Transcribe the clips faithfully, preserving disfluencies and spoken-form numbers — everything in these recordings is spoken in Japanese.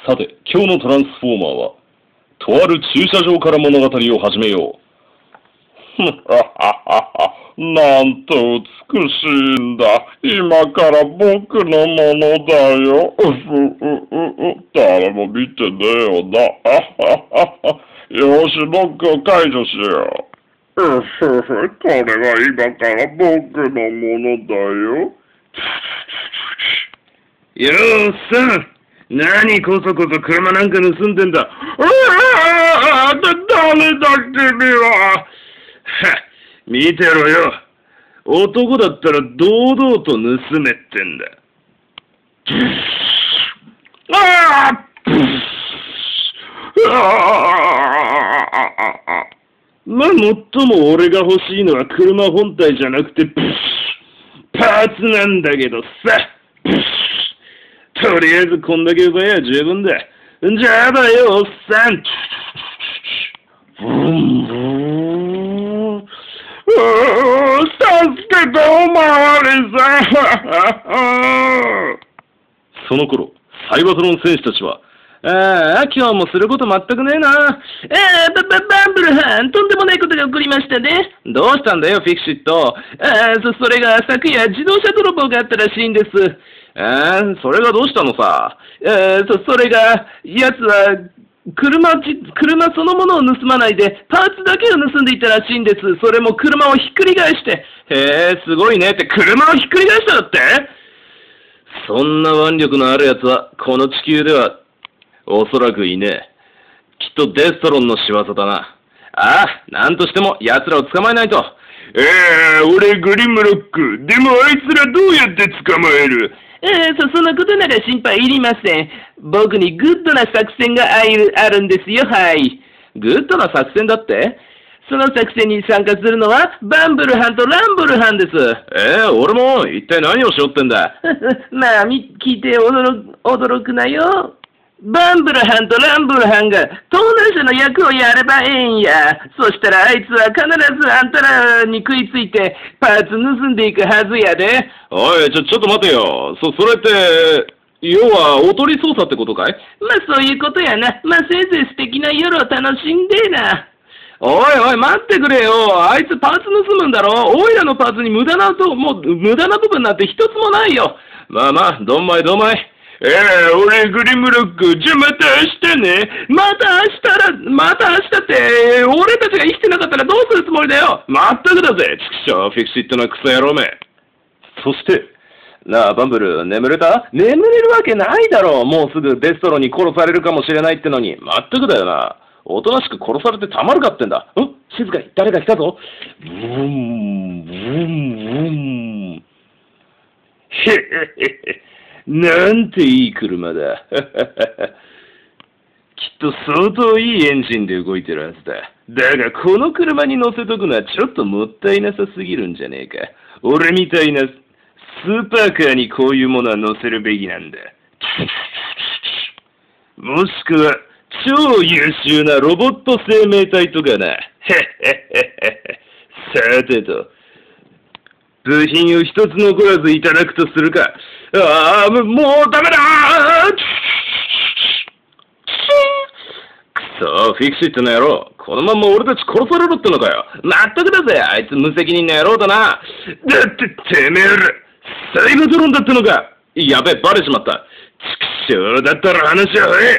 さて、今日のトランスフォーマーは、とある駐車場から物語を始めよう。なんと美しいんだ。今から僕のものだよ。うふうう誰も見てねえよな。よし、僕を解除しよう。うふふこれは今から僕のものだよ。 よーさん、何こそこそ車なんか盗んでんだ。 うわぁ、誰だ君は。 は、見てろよ。男だったら堂々と盗めってんだ。 ああまあ、もっとも俺が欲しいのは車本体じゃなくて、パーツなんだけどさ。とりあえずこんだけ奪えば十分だ。じゃあだよ、おっさん。 ブンブン。うー、助けておまわりさん。その頃、サイバトロン選手たちは、 ああ、今日もすること全くねえな。えー、バ、バ、バンブルハン、とんでもないことが起こりましたね。どうしたんだよ、フィクシット。ああ、そ、それが昨夜自動車泥棒があったらしいんです。 えー、それがどうしたのさ。 えー、そ、それが、奴は、車じ、車そのものを盗まないで、パーツだけを盗んでいたらしいんです。それも車をひっくり返して。 へえ、すごいねって、車をひっくり返しただって。 そんな腕力のある奴は、この地球では、おそらくいねえ。きっとデストロンの仕業だな。ああ、なんとしても奴らを捕まえないと。 ええー、俺グリムロック。でもあいつらどうやって捕まえる？ ええー、そ、そのことなら心配いりません。僕にグッドな作戦がある、あるんですよ、はい。 グッドな作戦だって？ その作戦に参加するのは、バンブルハンとランブルハンです。 ええー、俺も一体何をしよってんだ？ まあ、み、聞いて驚、驚くなよ。バンブルハンとランブルハンが盗難者の役をやればええんや。そしたらあいつは必ずあんたらに食いついてパーツ盗んでいくはずやで。 おい、ちょ、ちょっと待てよ。そ、それって、要はおとり捜査ってことかい？ まあそういうことやな。まあせいぜい素敵な夜を楽しんでな。 おいおい、待ってくれよ。あいつパーツ盗むんだろ。おいらのパーツに無駄なと、もう無駄な部分なんて一つもないよ。まあまあ、どんまいどんまい。ええー、俺グリムロック、じゃあまた明日ね。 また明日ら、また明日って、俺たちが生きてなかったらどうするつもりだよ。 まったくだぜ、ちくしょう、フィクシットなクソ野郎め。そして、なあ、バンブル、眠れた？眠れるわけないだろう。もうすぐデストロに殺されるかもしれないってのに。まったくだよな。おとなしく殺されてたまるかってんだ。ん？静かに、誰か来たぞ。ブーン、ブーン、ブーン。 へへへへ。なんていい車だ。きっと相当いいエンジンで動いてるはずだ。だがこの車に乗せとくのはちょっともったいなさすぎるんじゃねえか。俺みたいなスーパーカーにこういうものは乗せるべきなんだ。もしくは超優秀なロボット生命体とかな。へへへへ。さてと。部品を一つ残らずいただくとするか。ああ、もうダメだー。 くそ、フィクシットの野郎。このまま俺たち殺されるってのかよ。まったくだぜ、あいつ無責任な野郎だな。 だっててめえら、サイバトロンだったのか。 やべえ、バレちまった。 ちくしょうだったら話は早い。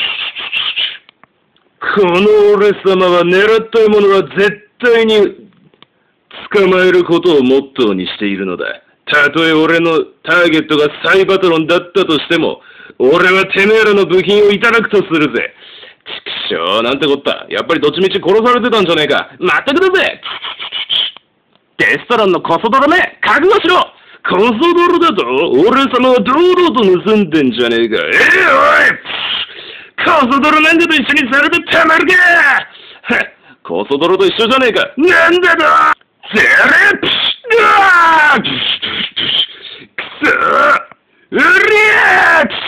この俺様は狙った獲物は絶対に捕まえることをモットーにしているのだ。たとえ俺のターゲットがサイバトロンだったとしても、俺はてめえらの部品をいただくとするぜ。 ちくしょう、なんてこった。やっぱりどっちみち殺されてたんじゃねえか。まったくだぜ。デストロンのコソ泥め、覚悟しろ。 コソ泥だと俺様は堂々と盗んでんじゃねえか。ええー、おいコソ泥なんかと一緒にされてたまるか。 コソ泥と一緒じゃねえか。 なんだとぜれプシッあーくそうりゃーチ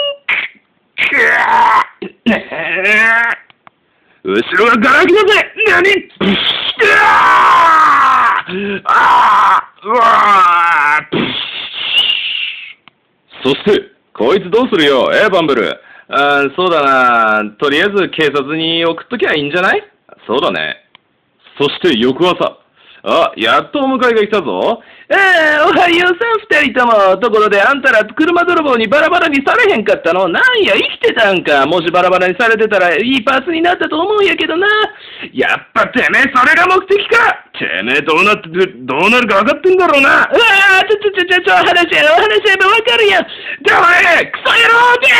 ンク後ろがガラ空きだぜ。何プシッあーあーうわーそして、こいつどうするよ、えー、バンブル。 あーそうだな。とりあえず警察に送っときゃいいんじゃない？そうだね。そして翌朝。あ、やっとお迎えが来たぞ。ええー、おはようさん二人とも。ところであんたら車泥棒にバラバラにされへんかったの？なんや、生きてたんか。もしバラバラにされてたらいいパーツになったと思うんやけどな。やっぱてめえそれが目的か。てめえどうなってて、どうなるか分かってんだろうな。うわぁ、ちょちょちょちょちょ、話し合え、お話し合えば分かるやん。黙れ、クソ野郎で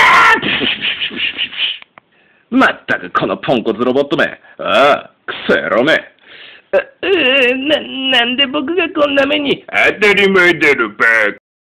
ーまったくこのポンコツロボットめ。ああ、クソ野郎め。な、なんで僕がこんな目に。当たり前だろ、バカ。